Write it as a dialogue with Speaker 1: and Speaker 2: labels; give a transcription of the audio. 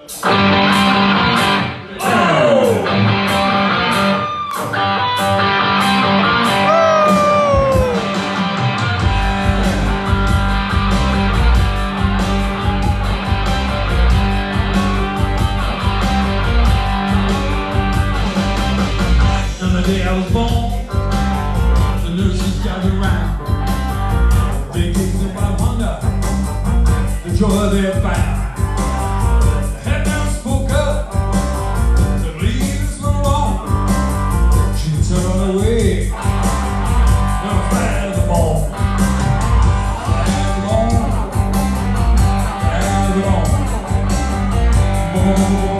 Speaker 1: The day I was born, the nurses gathered around. They gave them about hunger, the joy they found. The head nurse spoke up, said, "Leave this one alone." She turned away, and fed the bone. Fed the bone, fed the bone.